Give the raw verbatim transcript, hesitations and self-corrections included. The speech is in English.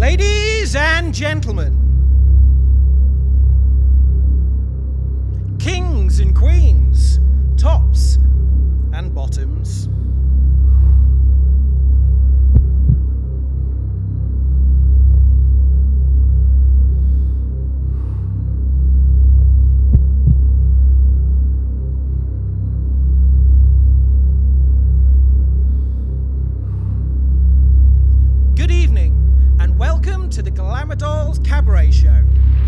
Ladies and gentlemen, kings and queens, tops and bottoms, good evening and welcome to the Glamour Cabaret Show.